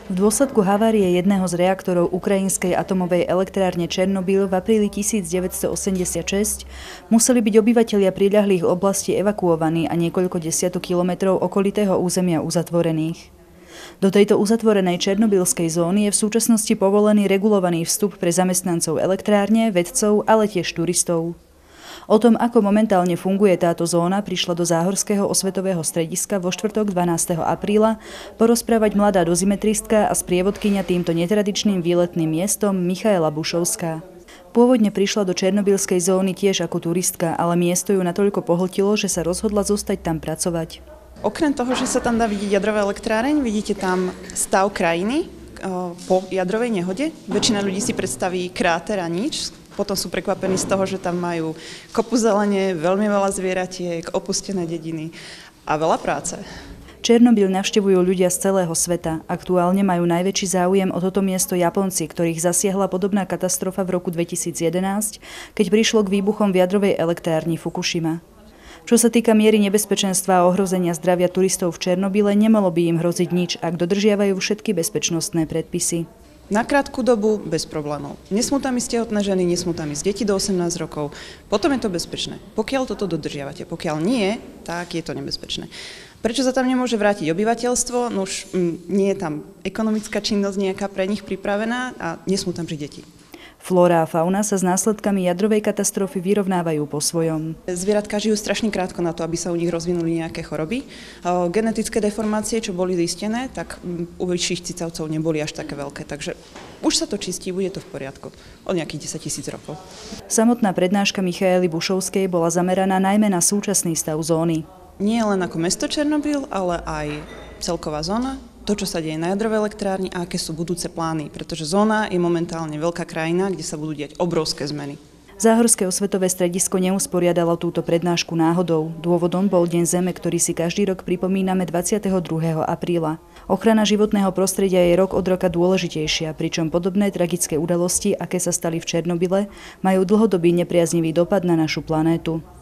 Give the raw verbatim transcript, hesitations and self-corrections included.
V dôsledku havárie jedného z reaktorov ukrajinskej atomovej elektrárne Černobyl v apríli tisícdeväťstoosemdesiatšesť museli byť obyvatelia priľahlých oblastí evakuovaní a niekoľko desiatok kilometrov okolitého územia uzatvorených. Do tejto uzatvorenej černobylskej zóny je v súčasnosti povolený regulovaný vstup pre zamestnancov elektrárne, vedcov, ale tiež turistov. O tom, ako momentálne funguje táto zóna, prišla do Záhorského osvetového strediska vo štvrtok dvanásteho apríla porozprávať mladá dozimetristka a sprievodkyňa týmto netradičným výletným miestom Michaela Bušovská. Pôvodne prišla do černobylskej zóny tiež ako turistka, ale miesto ju natoľko pohltilo, že sa rozhodla zostať tam pracovať. Okrem toho, že sa tam dá vidieť jadrová elektráreň, vidíte tam stav krajiny po jadrovej nehode. Väčšina ľudí si predstaví kráter a nič. Potom sú prekvapení z toho, že tam majú kopu zelene, veľmi veľa zvieratiek, opustené dediny a veľa práce. Černobyl navštevujú ľudia z celého sveta. Aktuálne majú najväčší záujem o toto miesto Japonci, ktorých zasiahla podobná katastrofa v roku dvetisíc jedenásť, keď prišlo k výbuchom v jadrovej elektrárni Fukušima. Čo sa týka miery nebezpečenstva a ohrozenia zdravia turistov v Černobyle, nemalo by im hroziť nič, ak dodržiavajú všetky bezpečnostné predpisy. Na krátku dobu bez problémov. Nesmú tam ísť tehotné ženy, nesmú tam ísť deti do osemnásť rokov. Potom je to bezpečné. Pokiaľ toto dodržiavate, pokiaľ nie, tak je to nebezpečné. Prečo sa tam nemôže vrátiť obyvateľstvo? No už nie je tam ekonomická činnosť nejaká pre nich pripravená a nesmú tam žiť deti. Flóra a fauna sa s následkami jadrovej katastrofy vyrovnávajú po svojom. Zvieratká žijú strašne krátko na to, aby sa u nich rozvinuli nejaké choroby. Genetické deformácie, čo boli zistené, tak u vyšších cicavcov neboli až také veľké. Takže už sa to čistí, bude to v poriadku. Od nejakých desaťtisíc rokov. Samotná prednáška Michaely Bušovskej bola zameraná najmä na súčasný stav zóny. Nie len ako mesto Černobyl, ale aj celková zóna. To, čo sa deje na jadrovej elektrárni a aké sú budúce plány, pretože zóna je momentálne veľká krajina, kde sa budú diať obrovské zmeny. Záhorské osvetové stredisko neusporiadalo túto prednášku náhodou. Dôvodom bol Deň Zeme, ktorý si každý rok pripomíname dvadsiateho druhého apríla. Ochrana životného prostredia je rok od roka dôležitejšia, pričom podobné tragické udalosti, aké sa stali v Černobyle, majú dlhodobý nepriaznivý dopad na našu planétu.